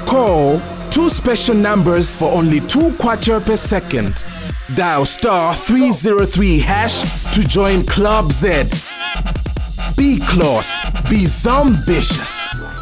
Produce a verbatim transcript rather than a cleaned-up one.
Call two special numbers for only two kwacha per second. Dial star three zero three hash to join Club Z. Be close, be zombitious.